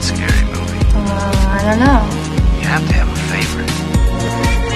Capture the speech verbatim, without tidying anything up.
scary movie? Uh, I don't know. You have to have a favorite.